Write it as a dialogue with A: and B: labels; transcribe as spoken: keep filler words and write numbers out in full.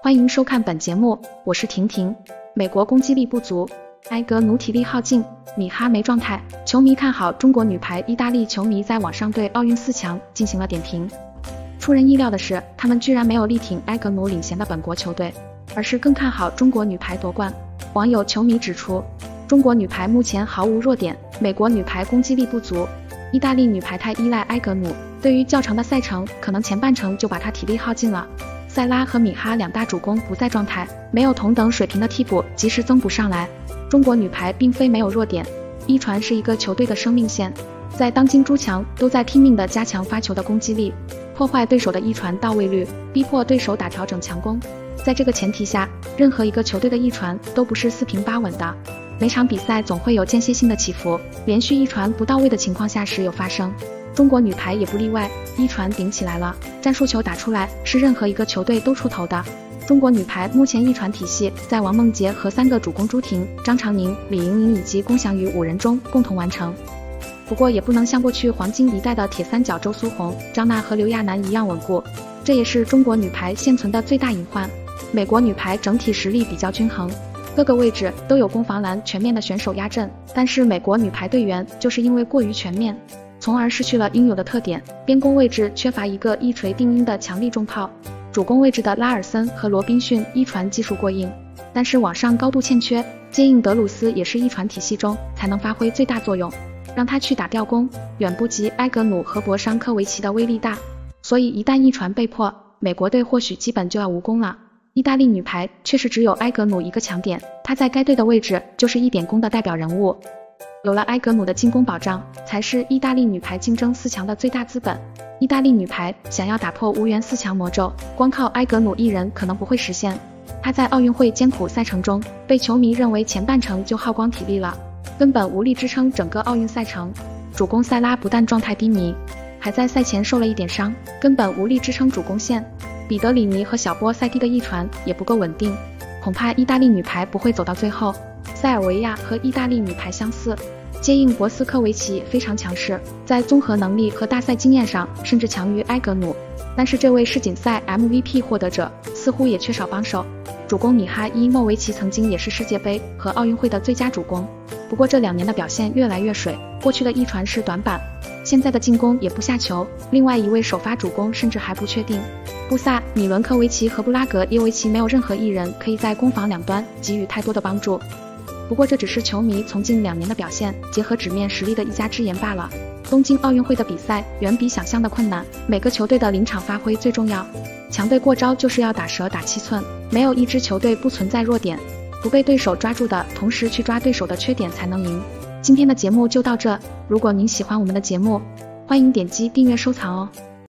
A: 欢迎收看本节目，我是婷婷。美国攻击力不足，埃格努体力耗尽，米哈没状态，球迷看好中国女排。意大利球迷在网上对奥运四强进行了点评。出人意料的是，他们居然没有力挺埃格努领衔的本国球队，而是更看好中国女排夺冠。网友球迷指出，中国女排目前毫无弱点，美国女排攻击力不足，意大利女排太依赖埃格努，对于较长的赛程，可能前半程就把她体力耗尽了。塞拉和米哈两大主攻不在状态，没有同等水平的替补及时增补上来。中国女排并非没有弱点，一传是一个球队的生命线，在当今诸强都在拼命地加强发球的攻击力，破坏对手的一传到位率，逼迫对手打调整强攻。在这个前提下，任何一个球队的一传都不是四平八稳的，每场比赛总会有间歇性的起伏，连续一传不到位的情况下时有发生。中国女排也不例外，一传顶起来了，战术球打出来是任何一个球队都出头的。中国女排目前一传体系在王梦洁和三个主攻朱婷、张常宁、李盈莹以及龚翔宇五人中共同完成。不过也不能像过去黄金一代的铁三角周苏红、张娜和刘亚楠一样稳固，这也是中国女排现存的最大隐患。美国女排整体实力比较均衡，各个位置都有攻防篮全面的选手压阵，但是美国女排队员就是因为过于全面，从而失去了应有的特点。边攻位置缺乏一个一锤定音的强力重炮，主攻位置的拉尔森和罗宾逊一传技术过硬，但是网上高度欠缺，接应德鲁斯也是一传体系中才能发挥最大作用，让他去打吊攻，远不及埃格努和博桑科维奇的威力大，所以一旦一传被破，美国队或许基本就要无功了。意大利女排确实只有埃格努一个强点，她在该队的位置就是一点攻的代表人物，有了埃格努的进攻保障，才是意大利女排竞争四强的最大资本。意大利女排想要打破无缘四强魔咒，光靠埃格努一人可能不会实现。她在奥运会艰苦赛程中，被球迷认为前半程就耗光体力了，根本无力支撑整个奥运赛程。主攻塞拉不但状态低迷，还在赛前受了一点伤，根本无力支撑主攻线。彼得里尼和小波塞蒂的一传也不够稳定，恐怕意大利女排不会走到最后。塞尔维亚和意大利女排相似，接应博斯科维奇非常强势，在综合能力和大赛经验上甚至强于埃格努，但是这位世锦赛 M V P 获得者似乎也缺少帮手。主攻米哈伊莫维奇曾经也是世界杯和奥运会的最佳主攻，不过这两年的表现越来越水，过去的一传是短板，现在的进攻也不下球。另外一位首发主攻甚至还不确定，布萨、米伦科维奇和布拉格耶维奇没有任何一人可以在攻防两端给予太多的帮助。不过这只是球迷从近两年的表现结合纸面实力的一家之言罢了。东京奥运会的比赛远比想象的困难，每个球队的临场发挥最重要，强队过招就是要打蛇打七寸，没有一支球队不存在弱点，不被对手抓住的同时去抓对手的缺点才能赢。今天的节目就到这，如果您喜欢我们的节目，欢迎点击订阅收藏哦。